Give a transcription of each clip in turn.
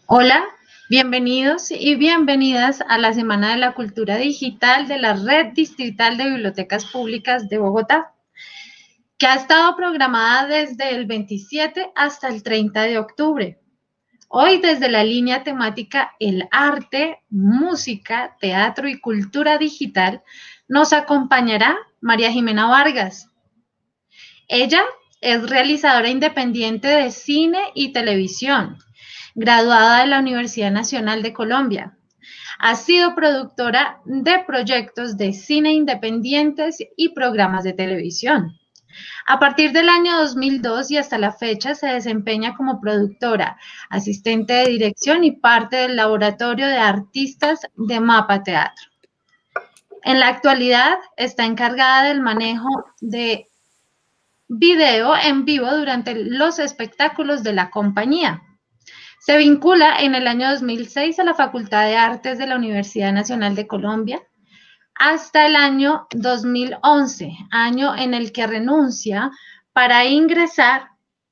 Hola, bienvenidos y bienvenidas a la Semana de la Cultura Digital de la Red Distrital de Bibliotecas Públicas de Bogotá, que ha estado programada desde el 27 hasta el 30 de octubre. Hoy, desde la línea temática El arte, música, teatro y cultura digital, nos acompañará María Jimena Vargas. Ella es realizadora independiente de cine y televisión, graduada de la Universidad Nacional de Colombia. Ha sido productora de proyectos de cine independientes y programas de televisión. A partir del año 2002 y hasta la fecha se desempeña como productora, asistente de dirección y parte del laboratorio de artistas de Mapa Teatro. En la actualidad está encargada del manejo de video en vivo durante los espectáculos de la compañía. Se vincula en el año 2006 a la Facultad de Artes de la Universidad Nacional de Colombia hasta el año 2011, año en el que renuncia para ingresar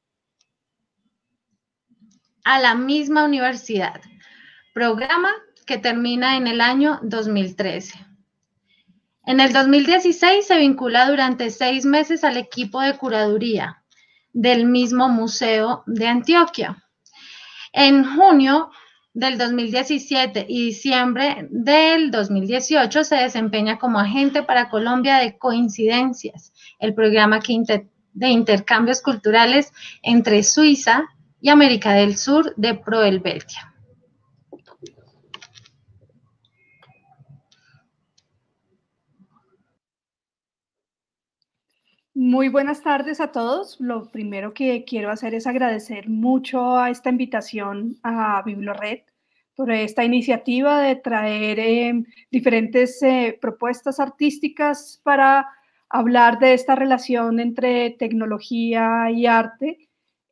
a la misma universidad, programa que termina en el año 2013. En el 2016 se vincula durante 6 meses al equipo de curaduría del mismo Museo de Antioquia. En junio del 2017 y diciembre del 2018 se desempeña como agente para Colombia de Coincidencias, el programa de intercambios culturales entre Suiza y América del Sur de Proelveltia. Muy buenas tardes a todos. Lo primero que quiero hacer es agradecer mucho a esta invitación a Biblored por esta iniciativa de traer diferentes propuestas artísticas para hablar de esta relación entre tecnología y arte.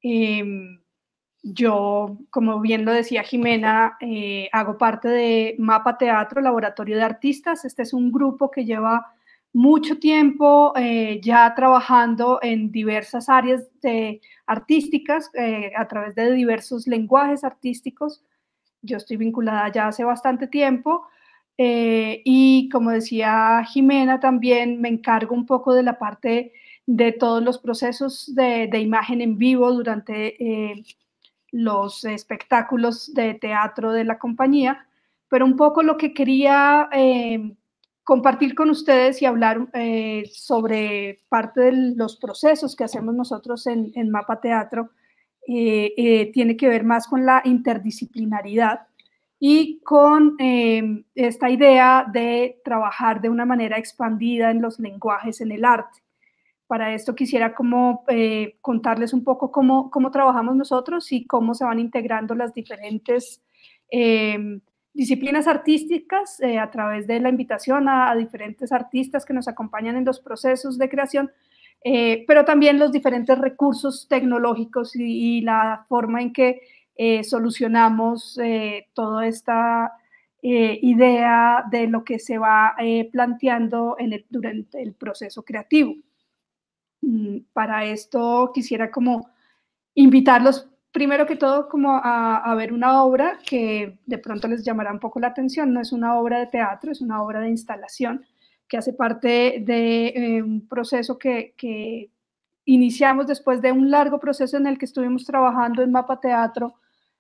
Yo, como bien lo decía Jimena, hago parte de Mapa Teatro, Laboratorio de Artistas. Este es un grupo que lleva mucho tiempo ya trabajando en diversas áreas artísticas a través de diversos lenguajes artísticos. Yo estoy vinculada ya hace bastante tiempo y como decía Jimena, también me encargo un poco de la parte de todos los procesos de imagen en vivo durante los espectáculos de teatro de la compañía, pero un poco lo que quería compartir con ustedes y hablar sobre parte de los procesos que hacemos nosotros en Mapa Teatro tiene que ver más con la interdisciplinaridad y con esta idea de trabajar de una manera expandida en los lenguajes en el arte. Para esto quisiera contarles un poco cómo trabajamos nosotros y cómo se van integrando las diferentes disciplinas artísticas a través de la invitación a diferentes artistas que nos acompañan en los procesos de creación, pero también los diferentes recursos tecnológicos y la forma en que solucionamos toda esta idea de lo que se va planteando durante el proceso creativo. Para esto quisiera invitarlos primero que todo a ver una obra que de pronto les llamará un poco la atención. No es una obra de teatro, es una obra de instalación que hace parte de un proceso que iniciamos después de un largo proceso en el que estuvimos trabajando en Mapa Teatro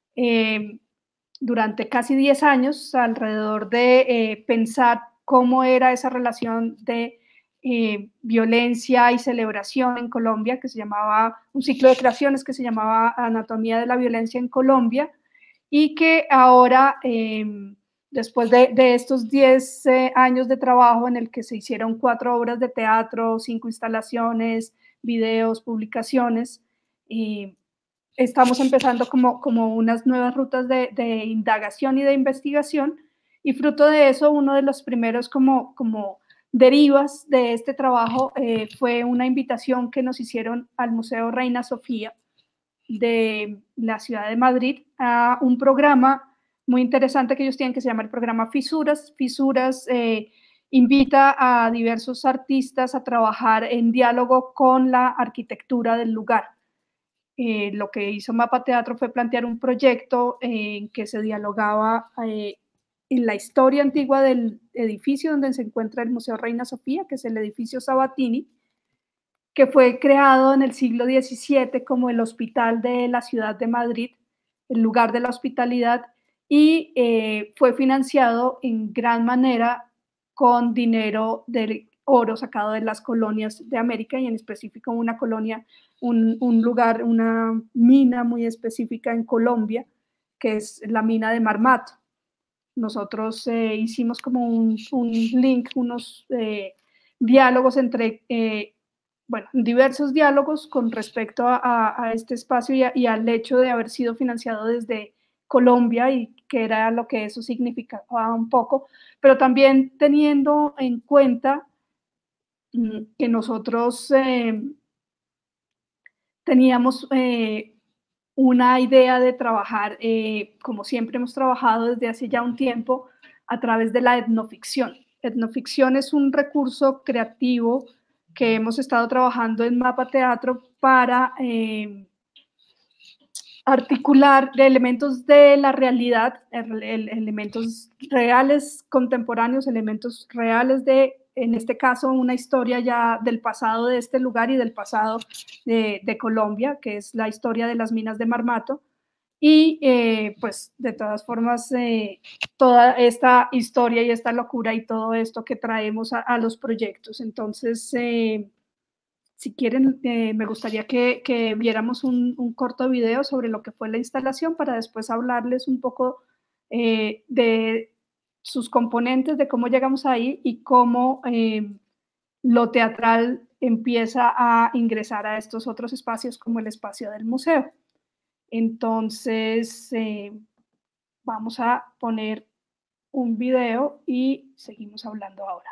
durante casi 10 años alrededor de pensar cómo era esa relación de violencia y celebración en Colombia, que se llamaba, un ciclo de creaciones que se llamaba Anatomía de la Violencia en Colombia, y que ahora, después de estos 10 años de trabajo en el que se hicieron 4 obras de teatro, 5 instalaciones, videos, publicaciones, estamos empezando como unas nuevas rutas de indagación y de investigación, y fruto de eso, uno de los primeros como derivas de este trabajo fue una invitación que nos hicieron al Museo Reina Sofía de la ciudad de Madrid a un programa muy interesante que ellos tienen que se llama el programa Fisuras. Fisuras invita a diversos artistas a trabajar en diálogo con la arquitectura del lugar. lo que hizo Mapa Teatro fue plantear un proyecto en que se dialogaba en la historia antigua del edificio donde se encuentra el Museo Reina Sofía, que es el edificio Sabatini, que fue creado en el siglo XVII como el hospital de la ciudad de Madrid, el lugar de la hospitalidad, y fue financiado en gran manera con dinero del oro sacado de las colonias de América, y en específico una colonia, un lugar, una mina muy específica en Colombia, que es la mina de Marmato. Nosotros hicimos como un link, unos diálogos entre, bueno, diversos diálogos con respecto a este espacio y al hecho de haber sido financiado desde Colombia y que era lo que eso significaba un poco, pero también teniendo en cuenta que nosotros teníamos una idea de trabajar, como siempre hemos trabajado desde hace ya un tiempo, a través de la etnoficción. Etnoficción es un recurso creativo que hemos estado trabajando en Mapa Teatro para articular elementos de la realidad, elementos reales contemporáneos, elementos reales de, en este caso, una historia ya del pasado de este lugar y del pasado de Colombia, que es la historia de las minas de Marmato. Y pues de todas formas, toda esta historia y esta locura y todo esto que traemos a los proyectos. Entonces, si quieren, me gustaría que viéramos un corto video sobre lo que fue la instalación para después hablarles un poco de sus componentes, de cómo llegamos ahí y cómo lo teatral empieza a ingresar a estos otros espacios como el espacio del museo. Entonces, vamos a poner un video y seguimos hablando ahora.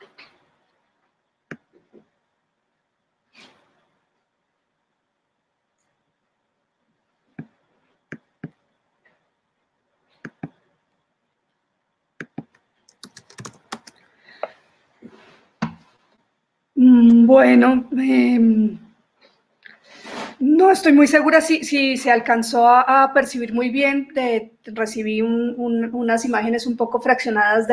Bueno, no estoy muy segura si se alcanzó a percibir muy bien. Recibí unas imágenes un poco fraccionadas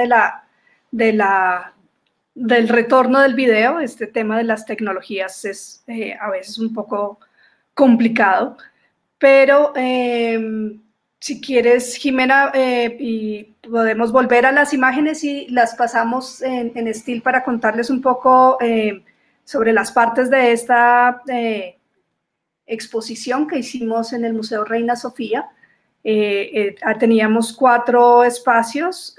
del retorno del video. Este tema de las tecnologías es a veces un poco complicado, pero si quieres, Jimena, y podemos volver a las imágenes y las pasamos en Still para contarles un poco sobre las partes de esta exposición que hicimos en el Museo Reina Sofía. Teníamos 4 espacios.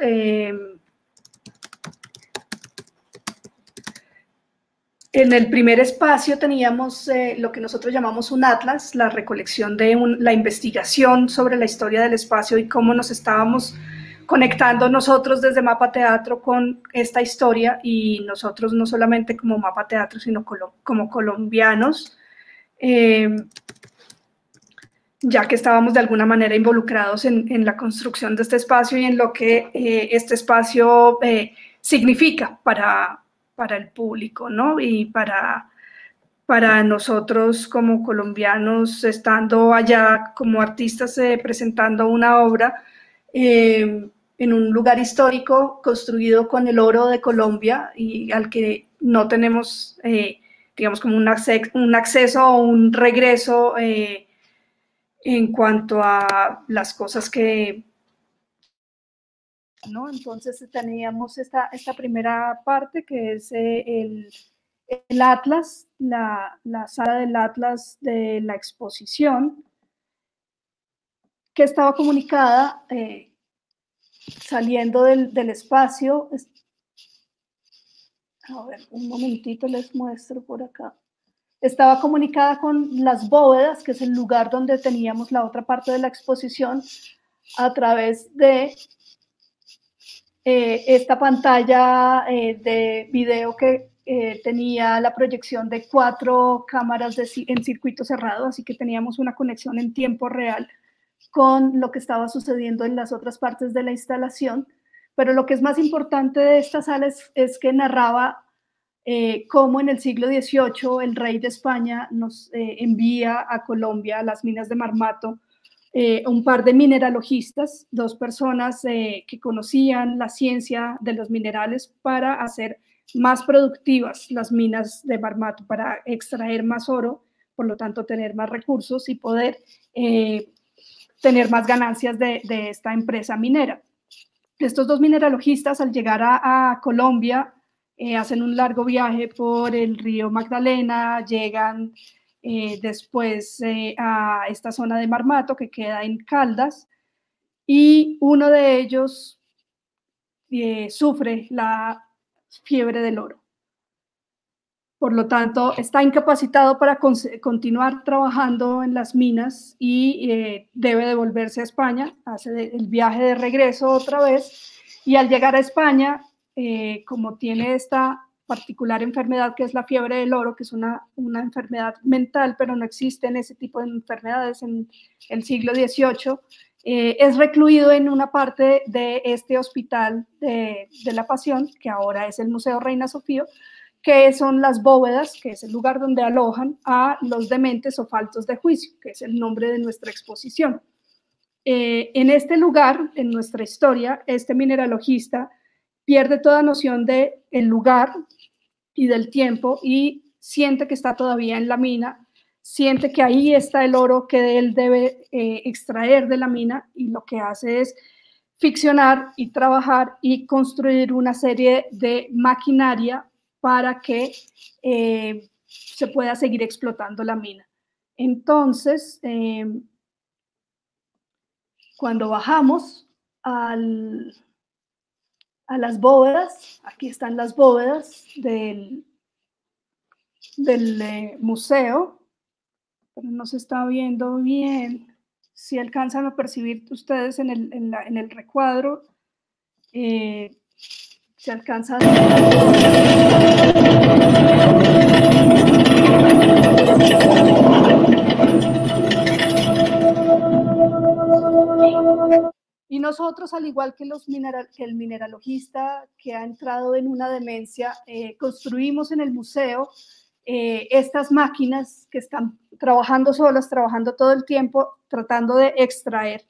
En el primer espacio teníamos lo que nosotros llamamos un atlas, la recolección de la investigación sobre la historia del espacio y cómo nos estábamos conectando nosotros desde Mapa Teatro con esta historia, y nosotros no solamente como Mapa Teatro, sino como colombianos, ya que estábamos de alguna manera involucrados en la construcción de este espacio y en lo que este espacio significa para el público, ¿no? Y para nosotros como colombianos, estando allá como artistas presentando una obra en un lugar histórico construido con el oro de Colombia y al que no tenemos, digamos, como un acceso o un regreso en cuanto a las cosas que... ¿no? Entonces teníamos esta primera parte que es el Atlas, la sala del Atlas de la exposición, que estaba comunicada saliendo del espacio. A ver, un momentito les muestro por acá. Estaba comunicada con las bóvedas, que es el lugar donde teníamos la otra parte de la exposición, a través de esta pantalla de video que tenía la proyección de 4 cámaras en circuito cerrado, así que teníamos una conexión en tiempo real con lo que estaba sucediendo en las otras partes de la instalación. Pero lo que es más importante de esta sala es que narraba cómo en el siglo XVIII el rey de España nos envía a Colombia, a las minas de Marmato, un par de mineralogistas, 2 personas que conocían la ciencia de los minerales para hacer más productivas las minas de Marmato, para extraer más oro, por lo tanto tener más recursos y poder tener más ganancias de esta empresa minera. Estos 2 mineralogistas, al llegar a Colombia, hacen un largo viaje por el río Magdalena, llegan después a esta zona de Marmato que queda en Caldas, y uno de ellos sufre la fiebre del oro. Por lo tanto, está incapacitado para continuar trabajando en las minas y debe devolverse a España, hace el viaje de regreso otra vez, y al llegar a España, como tiene esta particular enfermedad que es la fiebre del oro, que es una enfermedad mental, pero no existen ese tipo de enfermedades en el siglo XVIII, es recluido en una parte de este hospital de la Pasión, que ahora es el Museo Reina Sofía, que son las bóvedas, que es el lugar donde alojan a los dementes o faltos de juicio, que es el nombre de nuestra exposición. En este lugar, en nuestra historia, este mineralogista pierde toda noción del lugar y del tiempo y siente que está todavía en la mina, siente que ahí está el oro que él debe extraer de la mina, y lo que hace es ficcionar y trabajar y construir una serie de maquinaria para que se pueda seguir explotando la mina. Entonces, cuando bajamos a las bóvedas, aquí están las bóvedas del museo, pero no se está viendo bien. Si alcanzan a percibir ustedes en el recuadro, se alcanza. Y nosotros, al igual que el mineralogista que ha entrado en una demencia, construimos en el museo estas máquinas que están trabajando solas, trabajando todo el tiempo, tratando de extraer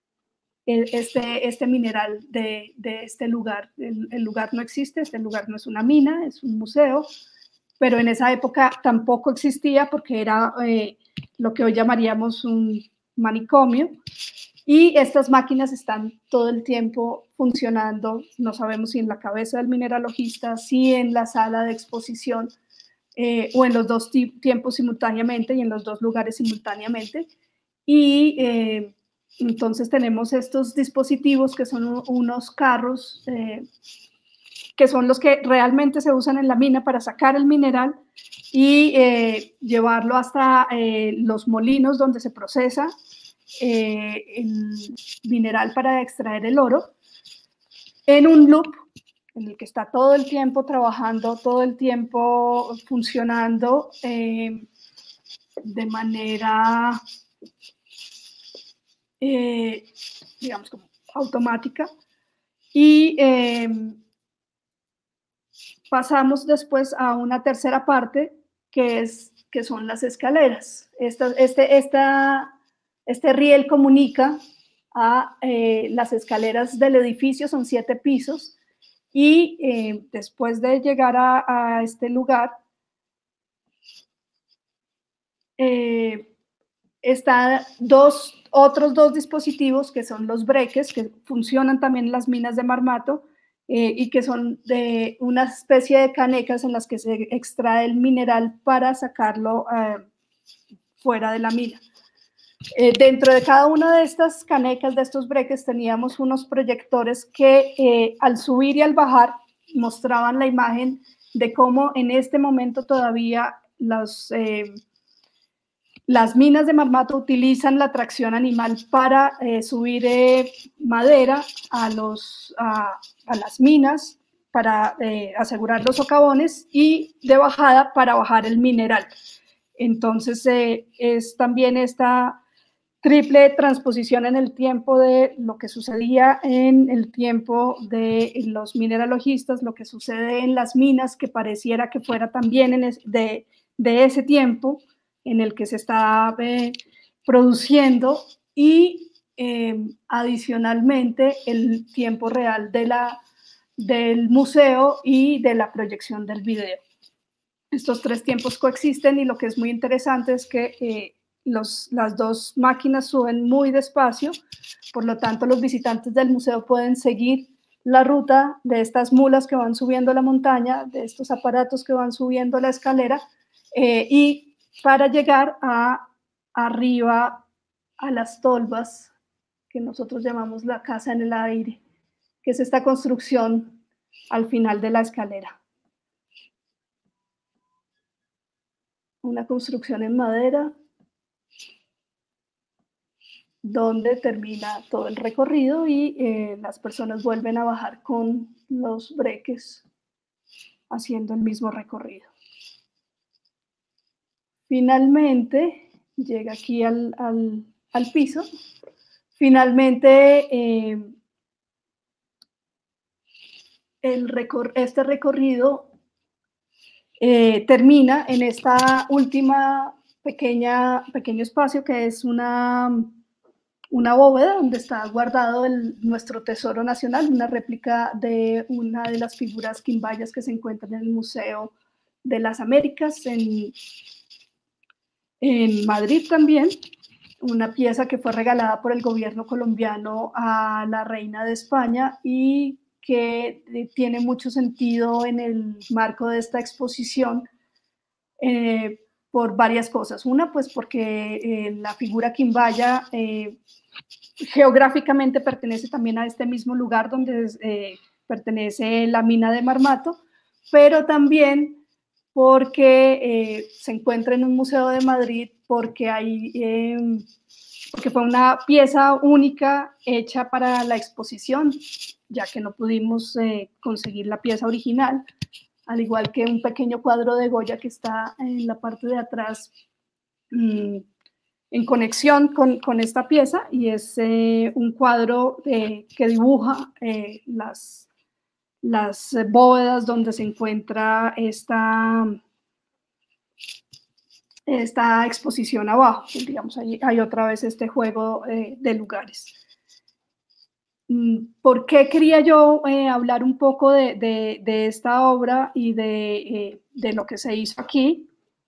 este mineral de este lugar. El lugar no existe, este lugar no es una mina, es un museo, pero en esa época tampoco existía porque era lo que hoy llamaríamos un manicomio. Y estas máquinas están todo el tiempo funcionando, no sabemos si en la cabeza del mineralogista, si en la sala de exposición, o en los dos tiempos simultáneamente y en los dos lugares simultáneamente. Y entonces tenemos estos dispositivos que son unos carros que son los que realmente se usan en la mina para sacar el mineral y llevarlo hasta los molinos donde se procesa el mineral para extraer el oro, en un loop en el que está todo el tiempo trabajando, todo el tiempo funcionando de manera, digamos, como automática. Y pasamos después a una tercera parte, que son las escaleras. Este riel comunica a las escaleras del edificio, son 7 pisos, y después de llegar a este lugar, están otros dos dispositivos que son los breques, que funcionan también en las minas de Marmato, y que son de una especie de canecas en las que se extrae el mineral para sacarlo fuera de la mina. Dentro de cada una de estas canecas, de estos breques, teníamos unos proyectores que al subir y al bajar mostraban la imagen de cómo en este momento todavía las minas de Marmato utilizan la tracción animal para subir madera a las minas, para asegurar los socavones, y de bajada para bajar el mineral. Entonces es también esta triple transposición en el tiempo de lo que sucedía en el tiempo de los mineralogistas, lo que sucede en las minas, que pareciera que fuera también de ese tiempo en el que se está produciendo, y adicionalmente el tiempo real del museo y de la proyección del video. Estos 3 tiempos coexisten, y lo que es muy interesante es que las dos máquinas suben muy despacio, por lo tanto los visitantes del museo pueden seguir la ruta de estas mulas que van subiendo la montaña, de estos aparatos que van subiendo la escalera, y para llegar arriba a las tolvas, que nosotros llamamos la casa en el aire, que es esta construcción al final de la escalera. Una construcción en madera, donde termina todo el recorrido, y las personas vuelven a bajar con los breques haciendo el mismo recorrido. Finalmente llega aquí al piso. Finalmente este recorrido termina en esta última pequeño espacio, que es una bóveda donde está guardado nuestro tesoro nacional, una réplica de una de las figuras quimbayas que se encuentran en el Museo de las Américas en Madrid también, una pieza que fue regalada por el gobierno colombiano a la reina de España, y que tiene mucho sentido en el marco de esta exposición por varias cosas. Una, pues porque la figura quimbaya geográficamente pertenece también a este mismo lugar donde pertenece la mina de Marmato, pero también porque se encuentra en un museo de Madrid, porque hay porque fue una pieza única hecha para la exposición, ya que no pudimos conseguir la pieza original, al igual que un pequeño cuadro de Goya que está en la parte de atrás en conexión con esta pieza, y es un cuadro que dibuja las bóvedas donde se encuentra esta exposición abajo. Digamos, hay otra vez este juego de lugares. ¿Por qué quería yo hablar un poco de esta obra y de lo que se hizo aquí?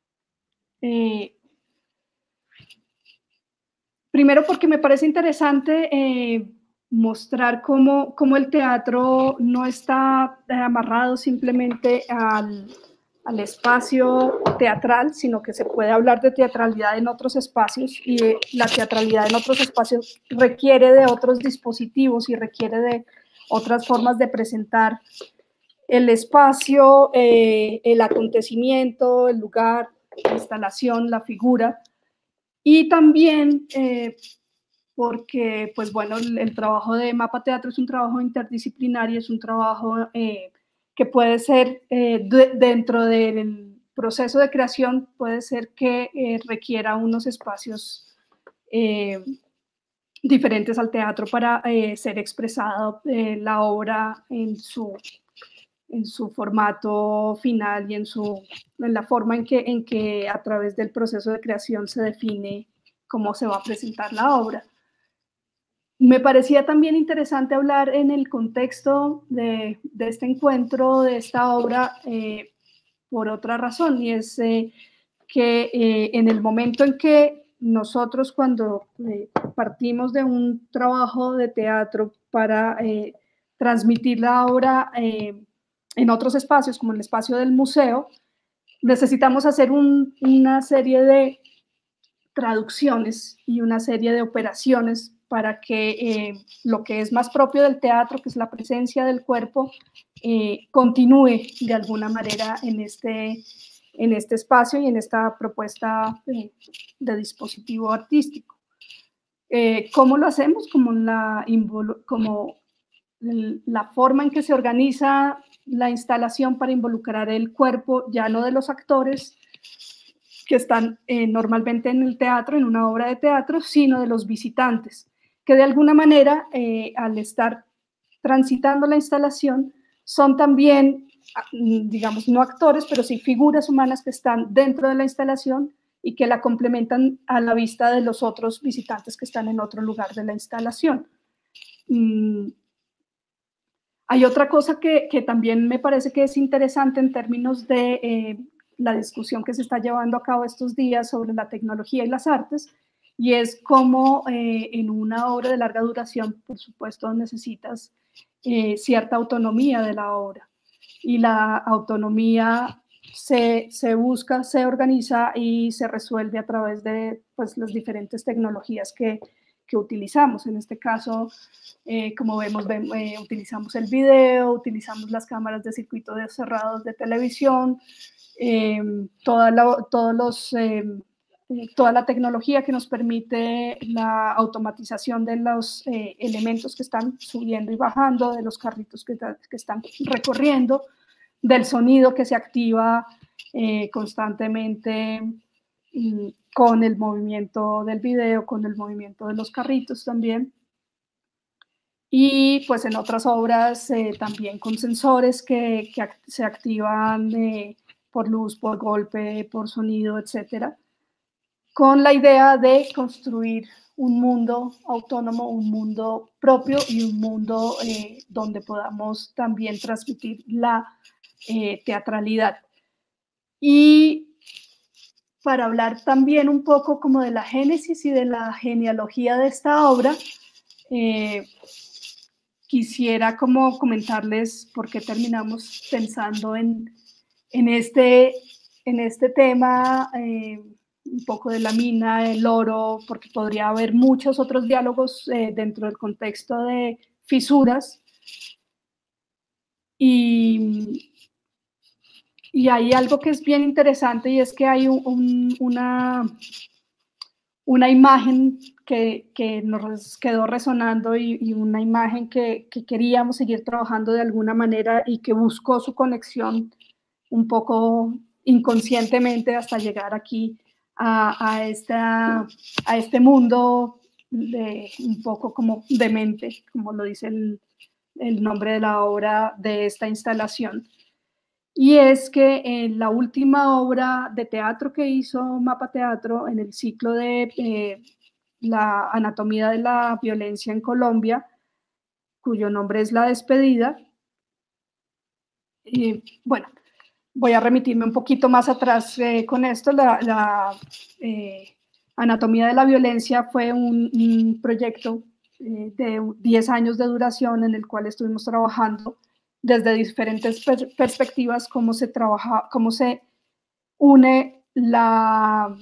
Primero porque me parece interesante mostrar cómo el teatro no está amarrado simplemente al espacio teatral, sino que se puede hablar de teatralidad en otros espacios, y la teatralidad en otros espacios requiere de otros dispositivos y requiere de otras formas de presentar el espacio, el acontecimiento, el lugar, la instalación, la figura. Y también porque, pues bueno, el trabajo de Mapa Teatro es un trabajo interdisciplinario, es un trabajo que puede ser dentro del proceso de creación, puede ser que requiera unos espacios diferentes al teatro para ser expresado la obra en su formato final y en la forma en que a través del proceso de creación se define cómo se va a presentar la obra. Me parecía también interesante hablar en el contexto de este encuentro, de esta obra, por otra razón, y es que en el momento en que nosotros, cuando partimos de un trabajo de teatro para transmitir la obra en otros espacios, como el espacio del museo, necesitamos hacer una serie de traducciones y una serie de operaciones para que lo que es más propio del teatro, que es la presencia del cuerpo, continúe de alguna manera en este espacio y en esta propuesta de dispositivo artístico. ¿Cómo lo hacemos? Como la forma en que se organiza la instalación para involucrar el cuerpo, ya no de los actores que están normalmente en el teatro, en una obra de teatro, sino de los visitantes, que de alguna manera, al estar transitando la instalación, son también, digamos, no actores, pero sí figuras humanas que están dentro de la instalación y que la complementan a la vista de los otros visitantes que están en otro lugar de la instalación. Hay otra cosa que también me parece que es interesante en términos de la discusión que se está llevando a cabo estos días sobre la tecnología y las artes, y es cómo en una obra de larga duración, por supuesto, necesitas cierta autonomía de la obra, y la autonomía se busca, se organiza y se resuelve a través de, pues, las diferentes tecnologías que utilizamos. En este caso, como vemos, utilizamos el video, utilizamos las cámaras de circuito cerrados de televisión, toda la tecnología que nos permite la automatización de los elementos que están subiendo y bajando, de los carritos que están recorriendo, del sonido que se activa constantemente con el movimiento del video, con el movimiento de los carritos también. Y pues en otras obras también con sensores que se activan por luz, por golpe, por sonido, etcétera, con la idea de construir un mundo autónomo, un mundo propio y un mundo donde podamos también transmitir la teatralidad. Y para hablar también un poco como de la génesis y de la genealogía de esta obra, quisiera como comentarles por qué terminamos pensando en este tema, un poco de la mina, el oro, porque podría haber muchos otros diálogos dentro del contexto de fisuras. Y hay algo que es bien interesante, y es que hay una imagen que nos quedó resonando y una imagen que queríamos seguir trabajando de alguna manera y que buscó su conexión un poco inconscientemente hasta llegar aquí a este mundo un poco como demente, como lo dice el nombre de la obra de esta instalación. Y es que en la última obra de teatro que hizo Mapa Teatro en el ciclo de la anatomía de la violencia en Colombia, cuyo nombre es La Despedida, bueno, voy a remitirme un poquito más atrás con esto. La anatomía de la violencia fue un proyecto de 10 años de duración en el cual estuvimos trabajando desde diferentes perspectivas cómo se trabaja, cómo se une la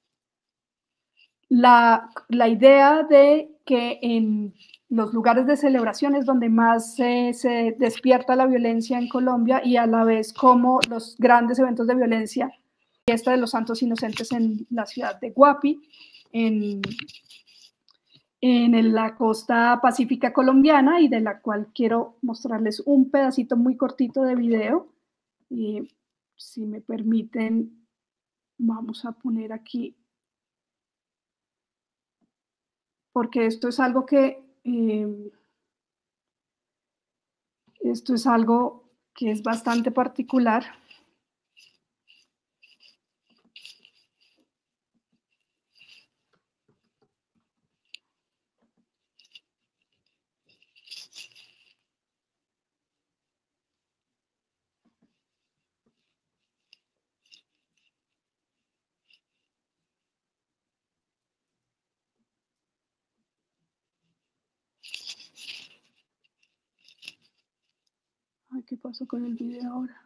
idea de que en los lugares de celebración es donde más se despierta la violencia en Colombia y a la vez como los grandes eventos de violencia, fiesta de los Santos Inocentes en la ciudad de Guapi, en la costa pacífica colombiana, y de la cual quiero mostrarles un pedacito muy cortito de video. Y si me permiten, vamos a poner aquí, porque esto es algo que es bastante particular. Ay, ¿qué pasó con el video ahora?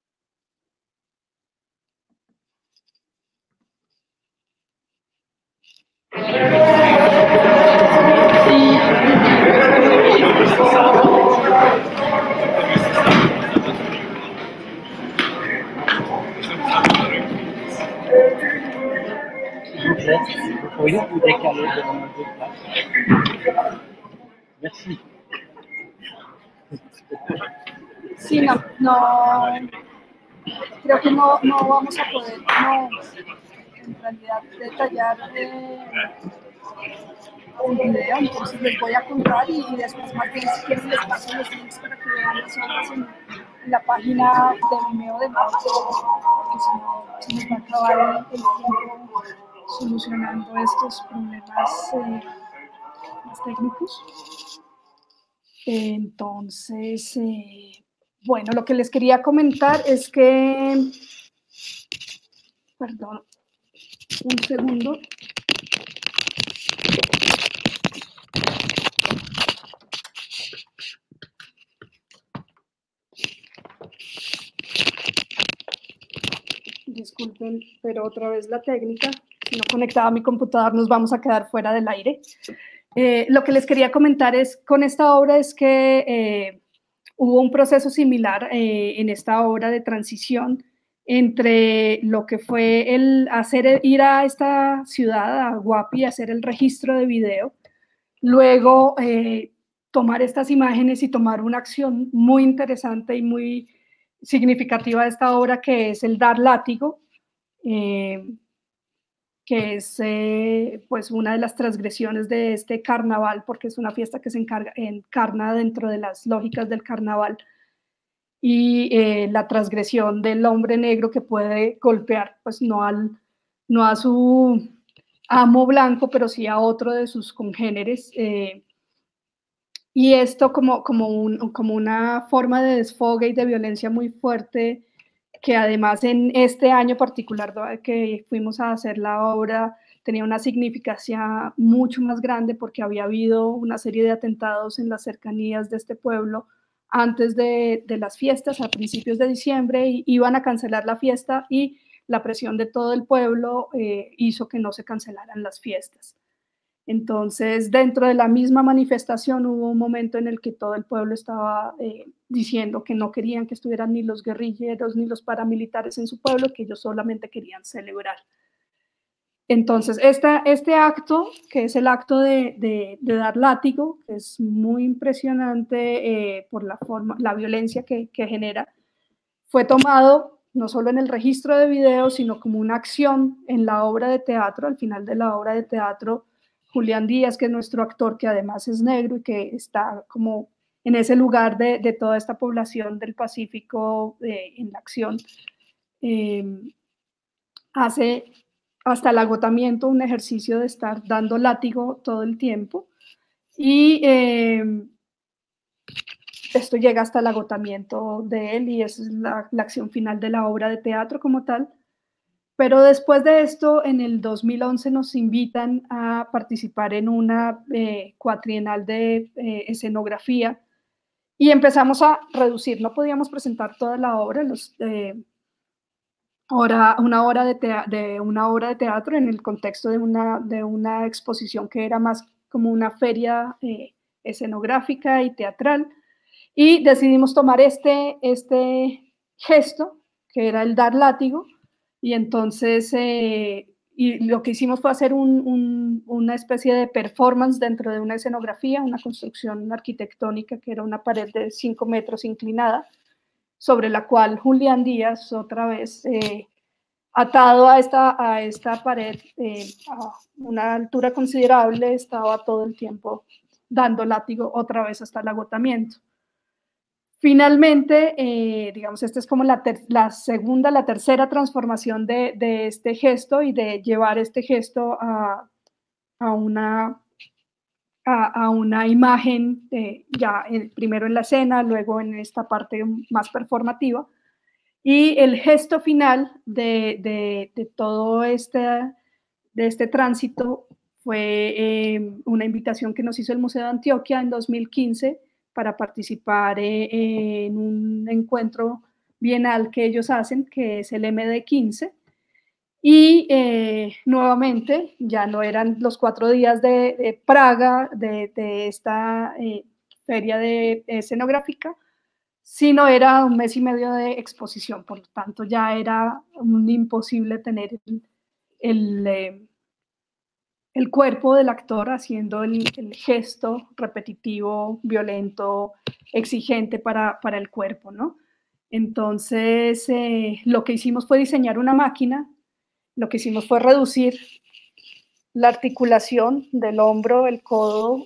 Vous pourriez vous décaler de place? Merci. Sí, no, creo que no vamos a poder, en realidad, detallar el video, entonces les voy a contar y después más bien si quieren les paso los links para que vean las obras en la página de Vimeo de Mapa, porque si no se nos va a acabar el tiempo solucionando estos problemas más técnicos. Entonces, bueno, lo que les quería comentar es que, perdón, un segundo. Disculpen, pero otra vez la técnica. Si no conectaba mi computador, nos vamos a quedar fuera del aire. Lo que les quería comentar con esta obra es que hubo un proceso similar en esta obra de transición entre lo que fue ir a esta ciudad, a Guapi, hacer el registro de video, luego tomar estas imágenes y tomar una acción muy interesante y muy significativa de esta obra, que es el dar látigo, que es pues una de las transgresiones de este carnaval, porque es una fiesta que se encarna dentro de las lógicas del carnaval, y la transgresión del hombre negro que puede golpear, pues no a su amo blanco, pero sí a otro de sus congéneres, y esto como una forma de desfogue y de violencia muy fuerte, que además en este año particular que fuimos a hacer la obra tenía una significancia mucho más grande, porque había habido una serie de atentados en las cercanías de este pueblo antes de las fiestas, a principios de diciembre, y iban a cancelar la fiesta, y la presión de todo el pueblo hizo que no se cancelaran las fiestas. Entonces, dentro de la misma manifestación hubo un momento en el que todo el pueblo estaba diciendo que no querían que estuvieran ni los guerrilleros ni los paramilitares en su pueblo, que ellos solamente querían celebrar. Entonces, este acto, que es el acto de dar látigo, que es muy impresionante por la violencia que genera, fue tomado no solo en el registro de video, sino como una acción en la obra de teatro. Al final de la obra de teatro, Julián Díaz, que es nuestro actor, que además es negro y que está como en ese lugar de toda esta población del Pacífico en la acción, hace hasta el agotamiento un ejercicio de estar dando látigo todo el tiempo, y esto llega hasta el agotamiento de él, y esa es la acción final de la obra de teatro como tal. Pero después de esto, en el 2011 nos invitan a participar en una cuatrienal de escenografía, y empezamos a reducir. No podíamos presentar toda la obra, una obra de teatro en el contexto de una exposición que era más como una feria escenográfica y teatral, y decidimos tomar este gesto, que era el dar látigo, y entonces y lo que hicimos fue hacer una especie de performance dentro de una escenografía, una construcción arquitectónica que era una pared de 5 metros inclinada, sobre la cual Julián Díaz, otra vez, atado a esta pared a una altura considerable, estaba todo el tiempo dando látigo otra vez hasta el agotamiento. Finalmente, digamos, esta es como la tercera transformación de este gesto, y de llevar este gesto a una imagen, ya primero en la escena, luego en esta parte más performativa. Y el gesto final de todo este tránsito fue una invitación que nos hizo el Museo de Antioquia en 2015 para participar en un encuentro bienal que ellos hacen, que es el MD15. Y nuevamente, ya no eran los 4 días de Praga, de esta feria escenográfica, sino era 1 mes y medio de exposición. Por lo tanto, ya era imposible tener el cuerpo del actor haciendo el gesto repetitivo, violento, exigente para el cuerpo, ¿no? Entonces, lo que hicimos fue diseñar una máquina. Lo que hicimos fue reducir la articulación del hombro, el codo,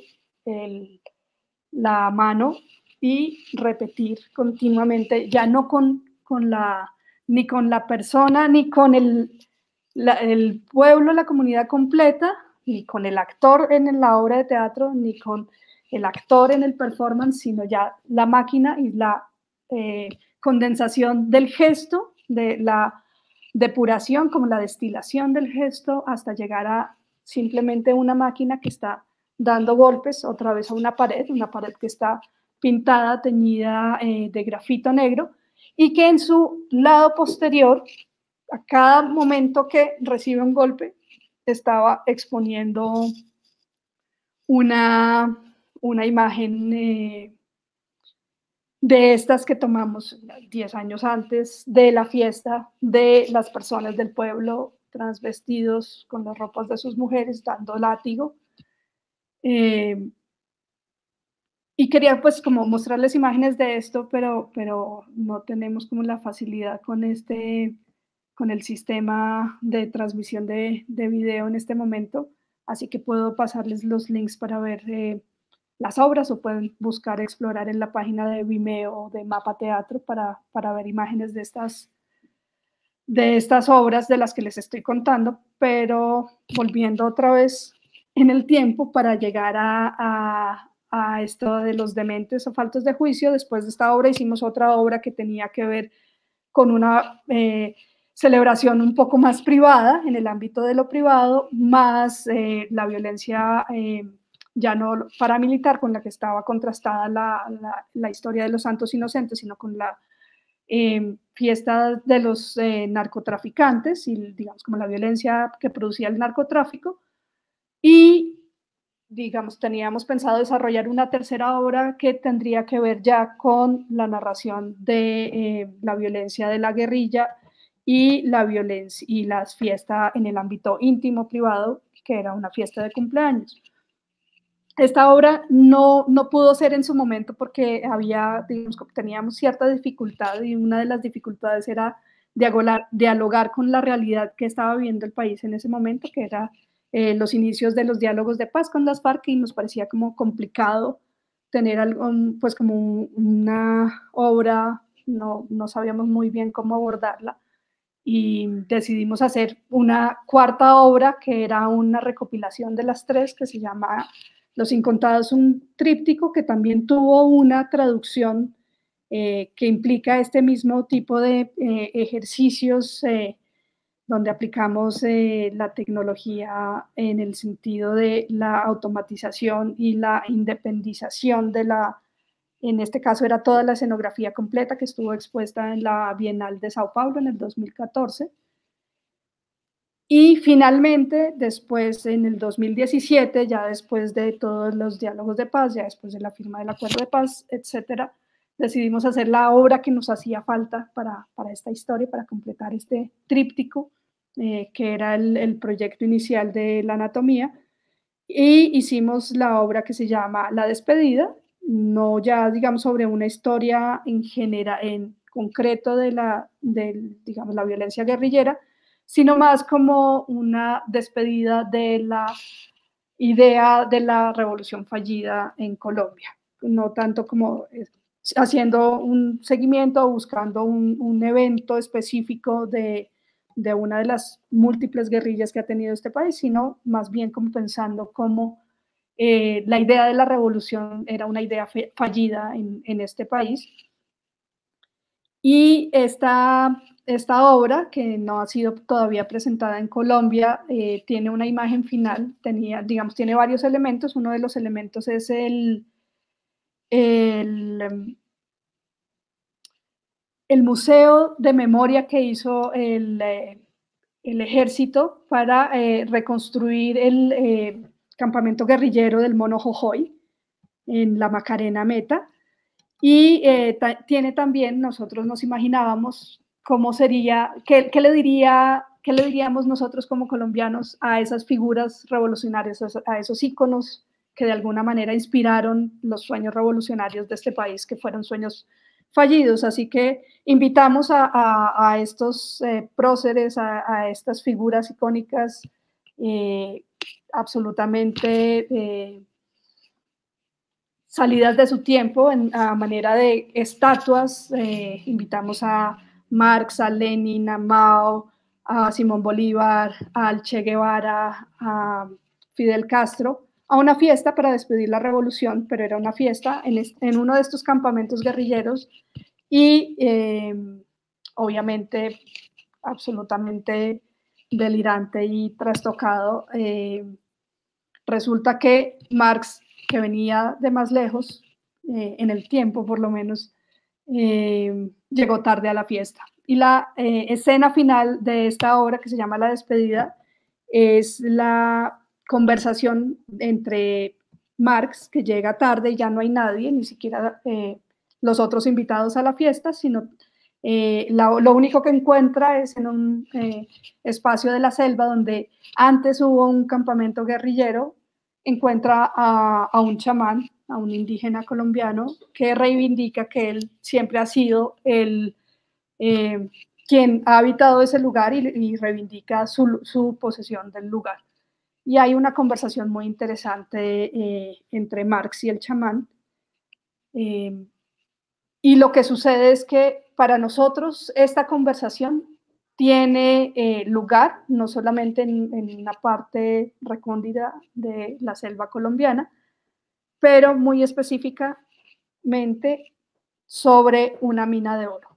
la mano, y repetir continuamente, ya no ni con la persona, ni con el pueblo, la comunidad completa, ni con el actor en la obra de teatro, ni con el actor en el performance, sino ya la máquina y la condensación del gesto, de la depuración, como la destilación del gesto, hasta llegar a simplemente una máquina que está dando golpes otra vez a una pared que está pintada, teñida de grafito negro, y que en su lado posterior, a cada momento que recibe un golpe, estaba exponiendo una imagen de estas que tomamos 10 años antes de la fiesta, de las personas del pueblo transvestidos con las ropas de sus mujeres dando látigo. Y quería pues como mostrarles imágenes de esto, pero no tenemos como la facilidad con el sistema de transmisión de video en este momento, así que puedo pasarles los links para ver las obras, o pueden buscar, explorar en la página de Vimeo o de Mapa Teatro para ver imágenes de estas obras de las que les estoy contando. Pero volviendo otra vez en el tiempo para llegar a esto de los dementes o faltos de juicio, después de esta obra hicimos otra obra que tenía que ver con una celebración un poco más privada, en el ámbito de lo privado, más la violencia ya no paramilitar, con la que estaba contrastada la historia de los santos inocentes, sino con la fiesta de los narcotraficantes y, digamos, como la violencia que producía el narcotráfico. Y, digamos, teníamos pensado desarrollar una tercera obra que tendría que ver ya con la narración de la violencia de la guerrilla y la violencia y las fiestas en el ámbito íntimo, privado, que era una fiesta de cumpleaños. Esta obra no pudo ser en su momento porque teníamos cierta dificultad, y una de las dificultades era dialogar con la realidad que estaba viviendo el país en ese momento, que era los inicios de los diálogos de paz con las FARC, y nos parecía como complicado tener algo, pues como una obra, no sabíamos muy bien cómo abordarla, y decidimos hacer una cuarta obra que era una recopilación de las tres, que se llama Los Incontados, un tríptico que también tuvo una traducción que implica este mismo tipo de ejercicios donde aplicamos la tecnología en el sentido de la automatización y la independización de en este caso era toda la escenografía completa que estuvo expuesta en la Bienal de Sao Paulo en el 2014. Y finalmente, después, en el 2017, ya después de todos los diálogos de paz, ya después de la firma del acuerdo de paz, etcétera, decidimos hacer la obra que nos hacía falta para esta historia, para completar este tríptico, que era el proyecto inicial de la anatomía, y hicimos la obra que se llama La Despedida, no ya, digamos, sobre una historia en concreto digamos, la violencia guerrillera, sino más como una despedida de la idea de la revolución fallida en Colombia, no tanto como haciendo un seguimiento o buscando un evento específico de una de las múltiples guerrillas que ha tenido este país, sino más bien como pensando cómo la idea de la revolución era una idea fallida en este país. Y esta obra, que no ha sido todavía presentada en Colombia, tiene una imagen final, tiene varios elementos. Uno de los elementos es el museo de memoria que hizo el ejército para reconstruir el campamento guerrillero del Mono Jojoy en la Macarena Meta. Y tiene también, nosotros nos imaginábamos cómo sería, qué le diríamos nosotros como colombianos a esas figuras revolucionarias, a esos íconos que de alguna manera inspiraron los sueños revolucionarios de este país, que fueron sueños fallidos. Así que invitamos a estos próceres, a estas figuras icónicas absolutamente salidas de su tiempo a manera de estatuas. Invitamos a Marx, a Lenin, a Mao, a Simón Bolívar, al Che Guevara, a Fidel Castro, a una fiesta para despedir la revolución, pero era una fiesta en uno de estos campamentos guerrilleros, y obviamente absolutamente delirante y trastocado. Resulta que Marx, que venía de más lejos, en el tiempo por lo menos, llegó tarde a la fiesta. Y la escena final de esta obra, que se llama La Despedida, es la conversación entre Marx, que llega tarde y ya no hay nadie, ni siquiera los otros invitados a la fiesta, sino lo único que encuentra es en un espacio de la selva donde antes hubo un campamento guerrillero. Encuentra a un chamán, a un indígena colombiano, que reivindica que él siempre ha sido quien ha habitado ese lugar, y reivindica su posesión del lugar. Y hay una conversación muy interesante entre Marx y el chamán. Y lo que sucede es que para nosotros esta conversación tiene lugar no solamente en una parte recóndita de la selva colombiana, pero muy específicamente sobre una mina de oro.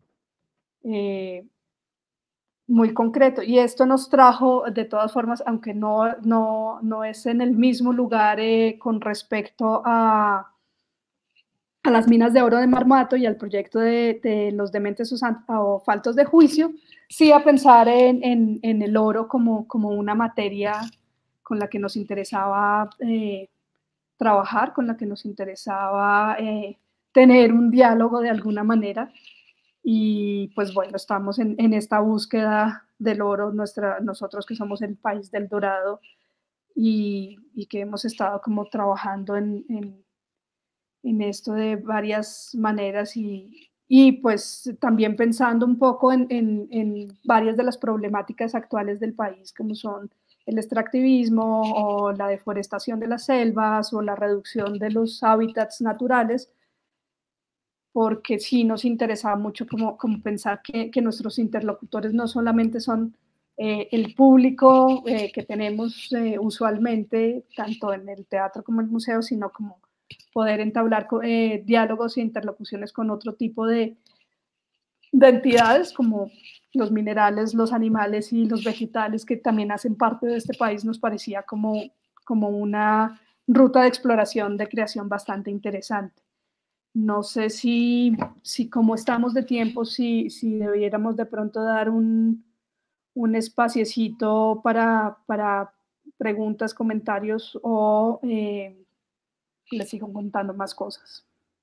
Muy concreto. Y esto nos trajo, de todas formas, aunque no es en el mismo lugar con respecto a las minas de oro de Marmato y al proyecto de los dementes o faltos de juicio, sí a pensar en el oro como una materia con la que nos interesaba trabajar, con la que nos interesaba tener un diálogo de alguna manera. Y pues bueno, estamos en esta búsqueda del oro, nosotros que somos el país del dorado y que hemos estado como trabajando en esto de varias maneras y pues también pensando un poco en varias de las problemáticas actuales del país, como son el extractivismo o la deforestación de las selvas o la reducción de los hábitats naturales, porque sí nos interesa mucho como pensar que nuestros interlocutores no solamente son el público que tenemos usualmente, tanto en el teatro como en el museo, sino como poder entablar diálogos e interlocuciones con otro tipo de entidades como los minerales, los animales y los vegetales que también hacen parte de este país. Nos parecía como una ruta de exploración, de creación bastante interesante. No sé si como estamos de tiempo, si debiéramos de pronto dar un espaciecito para preguntas, comentarios o les sigo contando más cosas.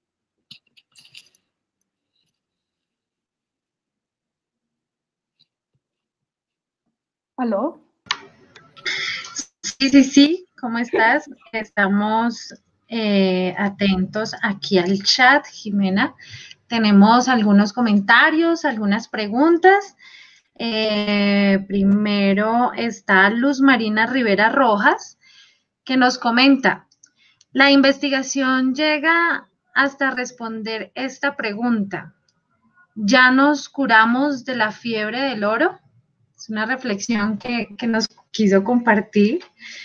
¿Aló? Sí, ¿cómo estás? Estamos atentos aquí al chat, Jimena. Tenemos algunos comentarios, algunas preguntas. Primero está Luz Marina Rivera Rojas, que nos comenta, la investigación llega hasta responder esta pregunta. ¿Ya nos curamos de la fiebre del oro? Es una reflexión que nos quiso compartir.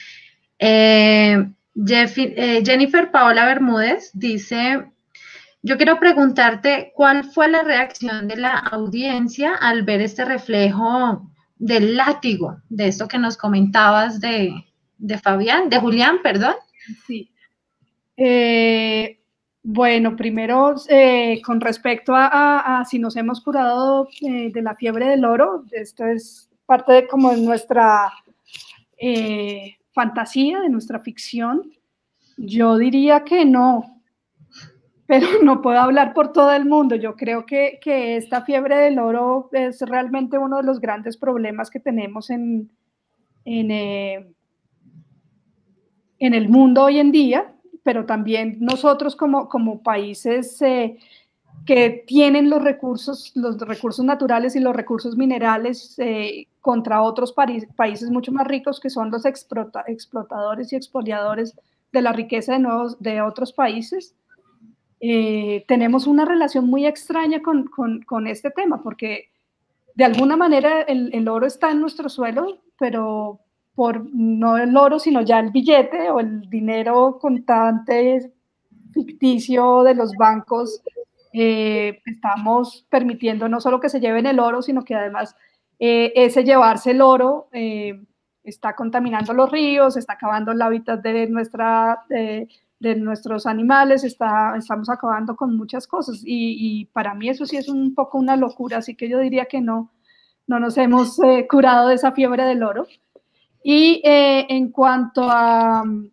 Jennifer Paola Bermúdez dice, yo quiero preguntarte cuál fue la reacción de la audiencia al ver este reflejo del látigo, de esto que nos comentabas de Julián, perdón. Sí. Bueno, primero, con respecto a si nos hemos curado de la fiebre del oro, esto es parte de como nuestra fantasía, de nuestra ficción. Yo diría que no, pero no puedo hablar por todo el mundo. Yo creo que esta fiebre del oro es realmente uno de los grandes problemas que tenemos en el mundo hoy en día, pero también nosotros como países que tienen los recursos naturales y los recursos minerales contra otros países mucho más ricos que son los explotadores y expoliadores de la riqueza de otros países. Tenemos una relación muy extraña con este tema, porque de alguna manera el oro está en nuestro suelo, pero no el oro, sino ya el billete o el dinero contante ficticio de los bancos, estamos permitiendo no solo que se lleven el oro, sino que además ese llevarse el oro está contaminando los ríos, está acabando el hábitat de nuestros animales, estamos acabando con muchas cosas y para mí eso sí es un poco una locura, así que yo diría que no nos hemos curado de esa fiebre del oro. Y en cuanto al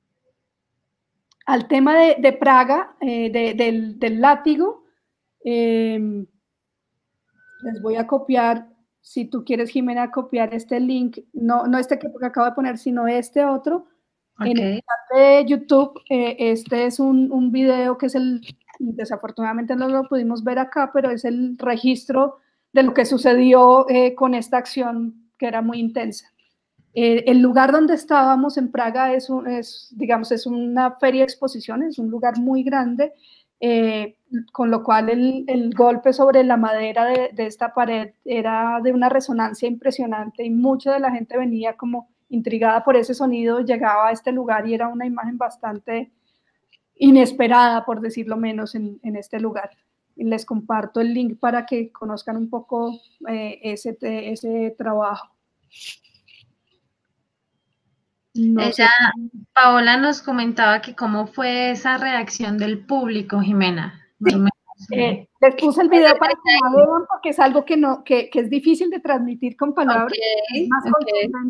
tema de Praga, del látigo, les voy a copiar, si tú quieres, Jimena, copiar este link, no este que acabo de poner, sino este otro. Okay. En el chat de YouTube, este es un video que es desafortunadamente no lo pudimos ver acá, pero es el registro de lo que sucedió con esta acción que era muy intensa. El lugar donde estábamos en Praga es una feria de exposiciones, es un lugar muy grande, con lo cual el golpe sobre la madera de esta pared era de una resonancia impresionante y mucha de la gente venía como intrigada por ese sonido, llegaba a este lugar y era una imagen bastante inesperada, por decirlo menos, en este lugar. Les comparto el link para que conozcan un poco ese trabajo. Paola nos comentaba que cómo fue esa reacción del público, Jimena. Sí. Les puse el video para que lo vean porque es algo que es difícil de transmitir con palabras, es más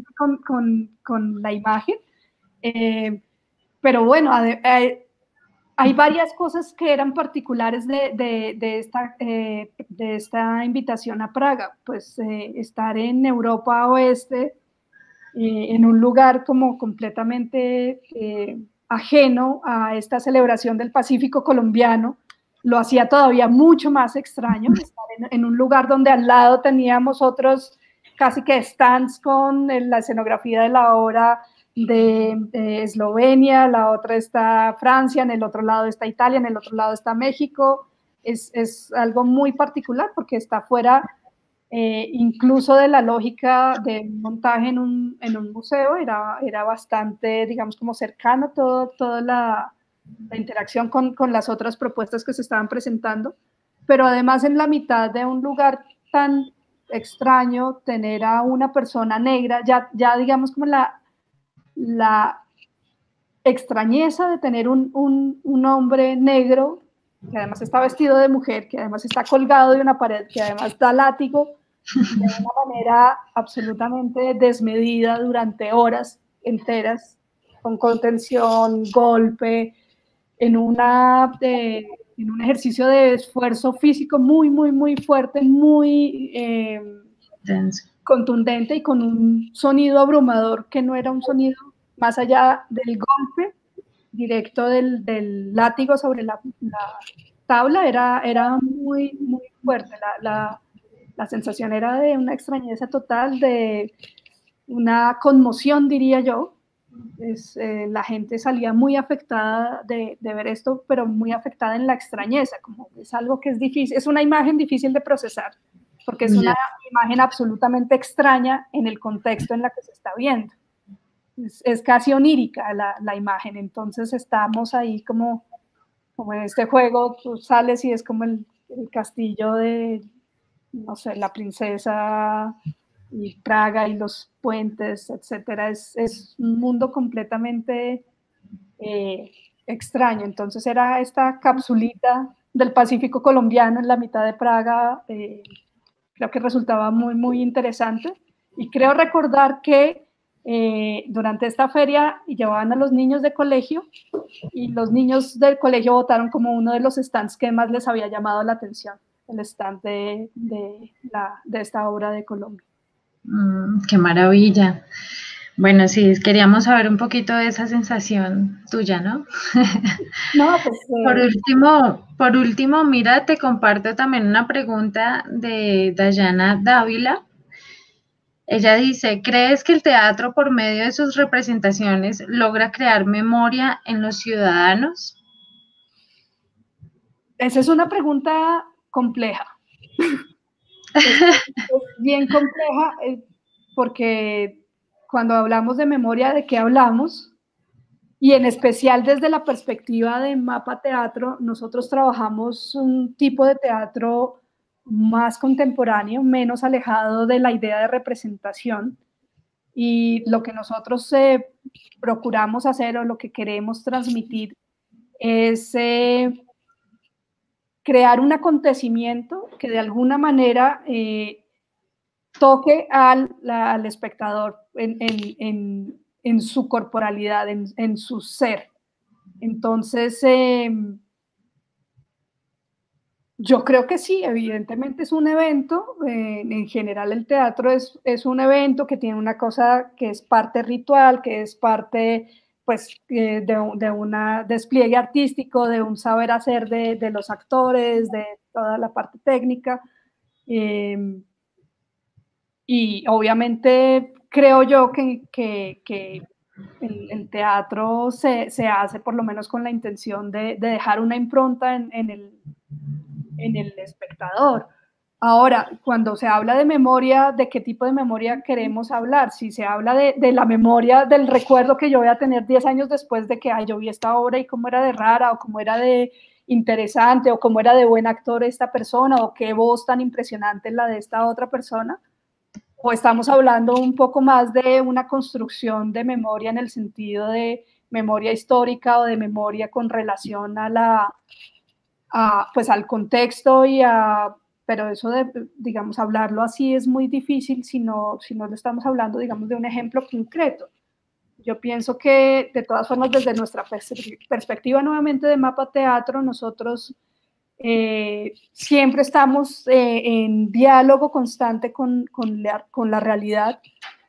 con la imagen. Pero bueno, hay varias cosas que eran particulares de esta invitación a Praga, pues estar en Europa Oeste, en un lugar como completamente ajeno a esta celebración del Pacífico colombiano, lo hacía todavía mucho más extraño, estar en un lugar donde al lado teníamos otros casi que stands con la escenografía de la obra de Eslovenia, la otra está Francia, en el otro lado está Italia, en el otro lado está México. Es algo muy particular porque está fuera incluso de la lógica de montaje en un museo, era bastante, digamos, como cercano toda la interacción con las otras propuestas que se estaban presentando, pero además en la mitad de un lugar tan extraño, tener a una persona negra, ya digamos como la extrañeza de tener un hombre negro, que además está vestido de mujer, que además está colgado de una pared, que además da látigo, de una manera absolutamente desmedida durante horas enteras, con contención, golpe, en un ejercicio de esfuerzo físico muy fuerte, muy contundente y con un sonido abrumador que no era un sonido más allá del golpe directo del látigo sobre la tabla, era muy fuerte. La sensación era de una extrañeza total, de una conmoción, diría yo. La gente salía muy afectada de ver esto, pero muy afectada en la extrañeza, como es algo que es difícil, es una imagen difícil de procesar, porque es una imagen absolutamente extraña en el contexto en la que se está viendo. Es casi onírica la imagen, entonces estamos ahí como en este juego, tú sales y es como el castillo de, no sé, la princesa y Praga y los puentes, etcétera. Es un mundo completamente extraño. Entonces era esta capsulita del Pacífico colombiano en la mitad de Praga, creo que resultaba muy interesante. Y creo recordar que durante esta feria llevaban a los niños de colegio y los niños del colegio votaron como uno de los stands que más les había llamado la atención, el stand de esta obra de Colombia. Qué maravilla. Bueno, sí, queríamos saber un poquito de esa sensación tuya, ¿no? No, pues, por último, mira, te comparto también una pregunta de Dayana Dávila. Ella dice, ¿crees que el teatro por medio de sus representaciones logra crear memoria en los ciudadanos? Esa es una pregunta compleja. Es bien compleja porque cuando hablamos de memoria, ¿de qué hablamos? Y en especial desde la perspectiva de Mapa Teatro, nosotros trabajamos un tipo de teatro más contemporáneo, menos alejado de la idea de representación. Y lo que nosotros procuramos hacer o lo que queremos transmitir es crear un acontecimiento que de alguna manera toque al espectador en su corporalidad, en su ser. Entonces, yo creo que sí, evidentemente es un evento, en general el teatro es un evento que tiene una cosa que es parte ritual, que es parte pues, de un despliegue artístico, de un saber hacer de los actores, de toda la parte técnica. Y obviamente creo yo que el teatro se hace por lo menos con la intención de dejar una impronta en el espectador. Ahora, cuando se habla de memoria, ¿de qué tipo de memoria queremos hablar? Si se habla de la memoria del recuerdo que yo voy a tener 10 años después de que yo vi esta obra y cómo era de rara o cómo era de interesante o cómo era de buen actor esta persona o qué voz tan impresionante la de esta otra persona, o estamos hablando un poco más de una construcción de memoria en el sentido de memoria histórica o de memoria con relación pues al contexto pero eso de, digamos, hablarlo así es muy difícil si no lo estamos hablando, digamos, de un ejemplo concreto. Yo pienso que, de todas formas, desde nuestra perspectiva nuevamente de Mapa Teatro, nosotros siempre estamos en diálogo constante con la realidad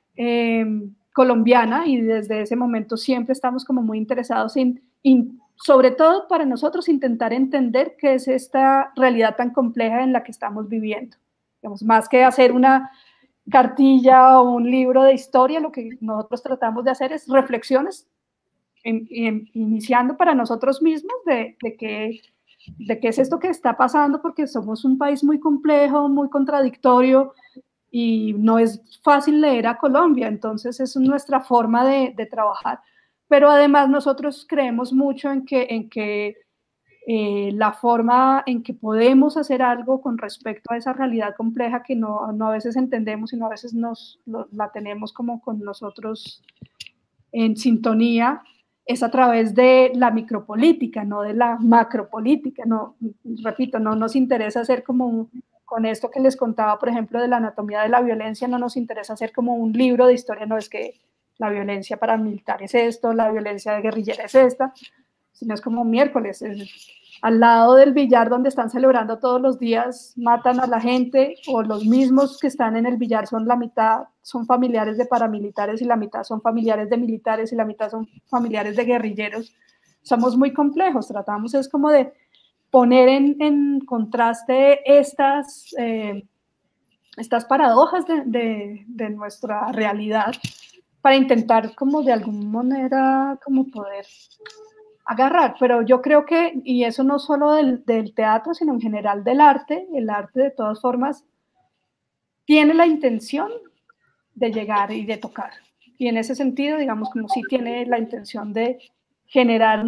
colombiana, y desde ese momento siempre estamos como muy interesados sobre todo para nosotros, intentar entender qué es esta realidad tan compleja en la que estamos viviendo. Digamos, más que hacer una cartilla o un libro de historia, lo que nosotros tratamos de hacer es reflexiones, iniciando para nosotros mismos de qué es esto que está pasando, porque somos un país muy complejo, muy contradictorio, y no es fácil leer a Colombia, entonces es nuestra forma de trabajar. Pero además nosotros creemos mucho en que la forma en que podemos hacer algo con respecto a esa realidad compleja que no a veces entendemos, sino a veces la tenemos como con nosotros en sintonía, es a través de la micropolítica, no de la macropolítica. No, repito, no nos interesa hacer como con esto que les contaba, por ejemplo, de la anatomía de la violencia, no nos interesa hacer como un libro de historia, no es que la violencia paramilitar es esto, la violencia guerrillera es esta, sino es como miércoles, al lado del billar donde están celebrando todos los días, matan a la gente, o los mismos que están en el billar son la mitad, son familiares de paramilitares, y la mitad son familiares de militares, y la mitad son familiares de guerrilleros. Somos muy complejos, tratamos es como de poner en contraste estas paradojas de nuestra realidad, para intentar como de alguna manera como poder agarrar. Pero yo creo que, y eso no solo del teatro, sino en general del arte, el arte de todas formas tiene la intención de llegar y de tocar. Y en ese sentido, digamos, como sí tiene la intención de generar,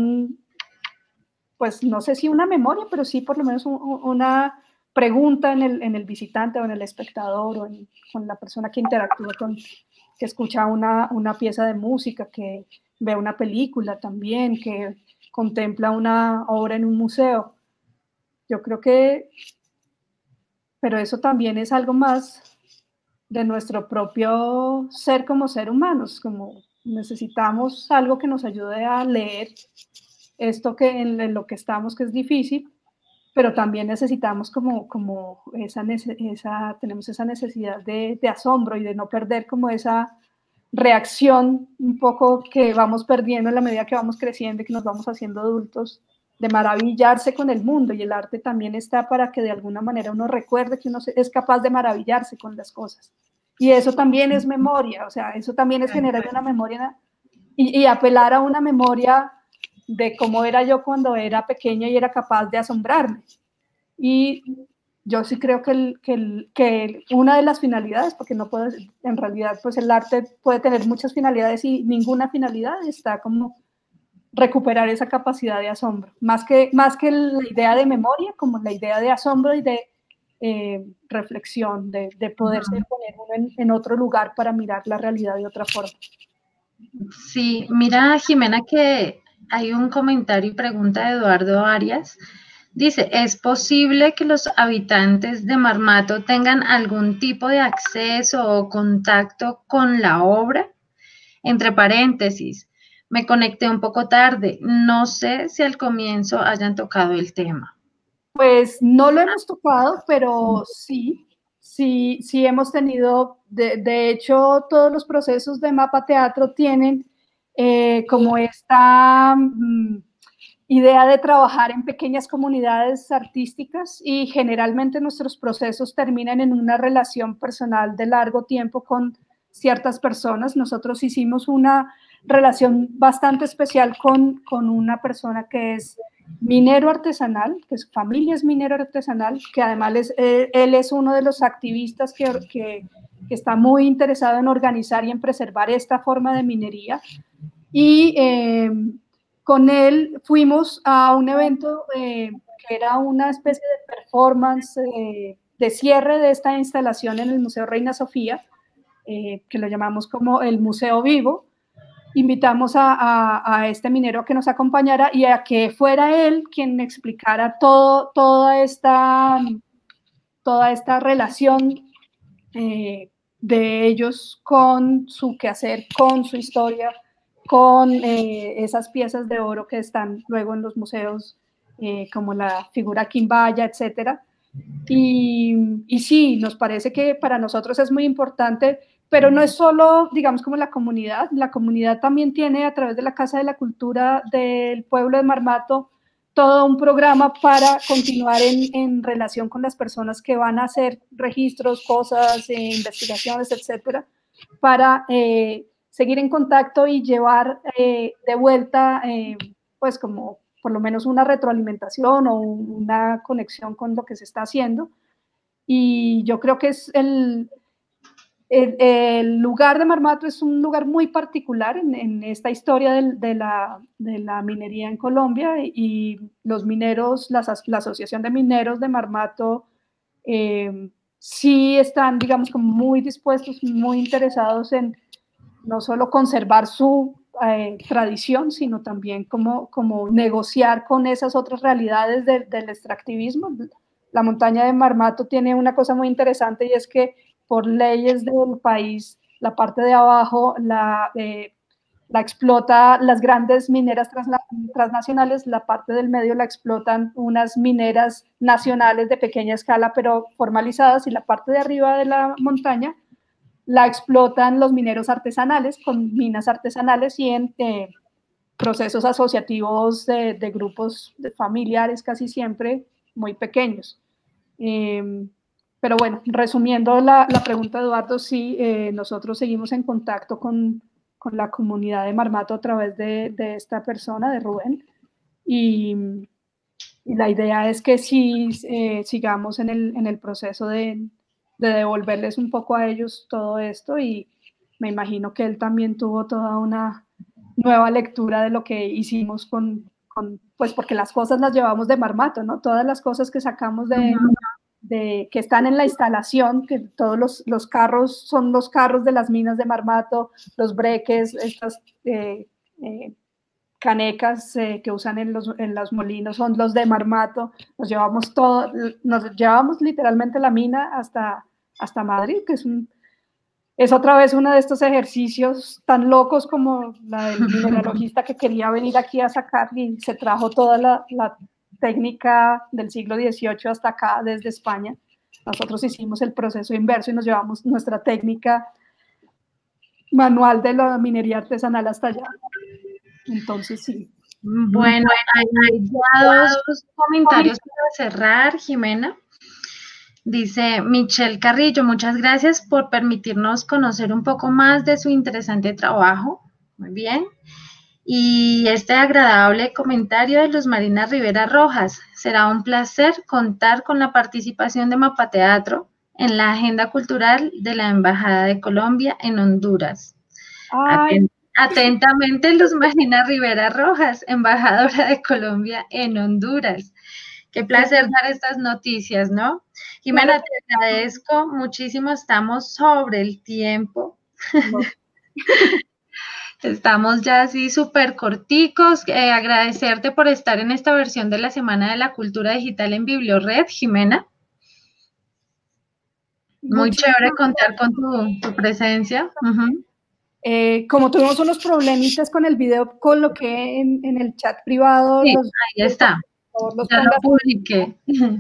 pues no sé si una memoria, pero sí por lo menos una pregunta en el visitante o en el espectador, o con la persona que interactúa que escucha una pieza de música, que ve una película también, que contempla una obra en un museo. Yo creo que, pero eso también es algo más de nuestro propio ser como ser humanos, como necesitamos algo que nos ayude a leer esto que en lo que estamos, que es difícil, pero también necesitamos como tenemos esa necesidad de asombro, y de no perder como esa reacción un poco que vamos perdiendo en la medida que vamos creciendo y que nos vamos haciendo adultos, de maravillarse con el mundo. Y el arte también está para que de alguna manera uno recuerde que uno es capaz de maravillarse con las cosas. Y eso también es memoria, o sea, eso también es generar una memoria y apelar a una memoria de cómo era yo cuando era pequeña y era capaz de asombrarme. Y yo sí creo que una de las finalidades, porque no puedo, en realidad, pues el arte puede tener muchas finalidades, y ninguna finalidad está como recuperar esa capacidad de asombro, más que la idea de memoria, como la idea de asombro y de reflexión, de poderse poner uno en otro lugar para mirar la realidad de otra forma. Sí, mira, Jimena, que hay un comentario y pregunta de Eduardo Arias. Dice, ¿es posible que los habitantes de Marmato tengan algún tipo de acceso o contacto con la obra? Entre paréntesis, me conecté un poco tarde, no sé si al comienzo hayan tocado el tema. Pues no lo hemos tocado, pero sí hemos tenido, de hecho, todos los procesos de Mapa Teatro tienen como esta idea de trabajar en pequeñas comunidades artísticas, y generalmente nuestros procesos terminan en una relación personal de largo tiempo con ciertas personas. Nosotros hicimos una relación bastante especial con una persona que es minero artesanal, que su familia es minero artesanal, que además él es uno de los activistas que está muy interesado en organizar y en preservar esta forma de minería. Y con él fuimos a un evento que era una especie de performance de cierre de esta instalación en el Museo Reina Sofía, que lo llamamos como el Museo Vivo. Invitamos a este minero a que nos acompañara y a que fuera él quien explicara toda esta relación de ellos con su quehacer, con su historia, con esas piezas de oro que están luego en los museos, como la figura quimbaya, etcétera. Y sí, nos parece que para nosotros es muy importante, pero no es solo, digamos, como la comunidad también tiene a través de la Casa de la Cultura del pueblo de Marmato todo un programa para continuar en relación con las personas que van a hacer registros, cosas, investigaciones, etcétera, para seguir en contacto y llevar de vuelta, pues como por lo menos una retroalimentación o una conexión con lo que se está haciendo. Y yo creo que es el lugar de Marmato es un lugar muy particular en esta historia de la minería en Colombia, y los mineros, la Asociación de Mineros de Marmato, sí están, digamos, como muy dispuestos, muy interesados en no solo conservar su tradición, sino también como negociar con esas otras realidades del extractivismo. La montaña de Marmato tiene una cosa muy interesante, y es que por leyes del país, la parte de abajo la explota las grandes mineras transnacionales, la parte del medio la explotan unas mineras nacionales de pequeña escala, pero formalizadas, y la parte de arriba de la montaña la explotan los mineros artesanales con minas artesanales y en procesos asociativos de grupos familiares, casi siempre muy pequeños. Pero bueno, resumiendo la pregunta de Eduardo, sí, nosotros seguimos en contacto con la comunidad de Marmato a través de esta persona, de Rubén, y la idea es que sí sigamos en el proceso de devolverles un poco a ellos todo esto, y me imagino que él también tuvo toda una nueva lectura de lo que hicimos pues porque las cosas las llevamos de Marmato, ¿no? Todas las cosas que sacamos que están en la instalación, que todos los carros son los carros de las minas de Marmato, los breques, estas canecas que usan en los molinos son los de Marmato. Nos llevamos literalmente la mina hasta Madrid, que es otra vez uno de estos ejercicios tan locos como la del mineralogista que quería venir aquí a sacar y se trajo toda la técnica del siglo XVIII hasta acá desde España. Nosotros hicimos el proceso inverso y nos llevamos nuestra técnica manual de la minería artesanal hasta allá. Entonces, sí. Bueno, hay ya dos comentarios para cerrar, Jimena. Dice Michelle Carrillo, muchas gracias por permitirnos conocer un poco más de su interesante trabajo. Muy bien. Y este agradable comentario de Luz Marina Rivera Rojas. Será un placer contar con la participación de Mapa Teatro en la agenda cultural de la Embajada de Colombia en Honduras. Atentamente, Luz Marina Rivera Rojas, embajadora de Colombia en Honduras. Qué placer dar estas noticias, ¿no? Jimena, te agradezco muchísimo, estamos sobre el tiempo. Estamos ya así súper corticos. Agradecerte por estar en esta versión de la Semana de la Cultura Digital en Bibliored, Jimena. Muy chévere contar con tu presencia. Como tuvimos unos problemitas con el video, coloqué en el chat privado. Sí, ahí está. Ya lo publiqué.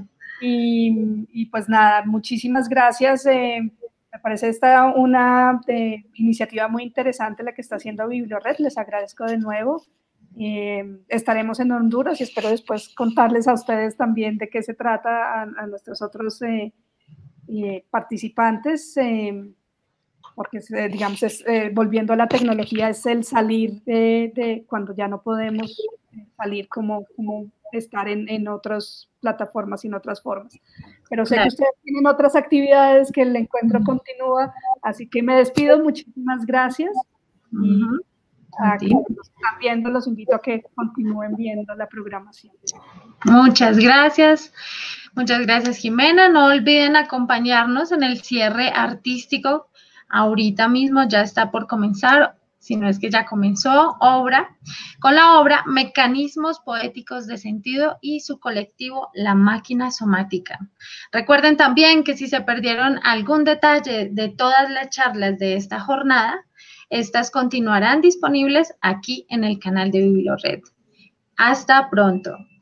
Y pues nada, muchísimas gracias. Me parece esta una iniciativa muy interesante la que está haciendo Bibliored. Les agradezco de nuevo. Estaremos en Honduras y espero después contarles a ustedes también de qué se trata a nuestros otros participantes, porque digamos, volviendo a la tecnología, es el salir de cuando ya no podemos salir como estar en otras plataformas y en otras formas. Pero sé que ustedes tienen otras actividades, que el encuentro continúa, así que me despido, muchísimas gracias. Y a quienes nos están viendo, los invito a que continúen viendo la programación. Muchas gracias Jimena. No olviden acompañarnos en el cierre artístico. Ahorita mismo ya está por comenzar, si no es que ya comenzó, con la obra Mecanismos Poéticos de Sentido y su colectivo La Máquina Somática. Recuerden también que si se perdieron algún detalle de todas las charlas de esta jornada, Estas continuarán disponibles aquí en el canal de BiblioRed. Hasta pronto.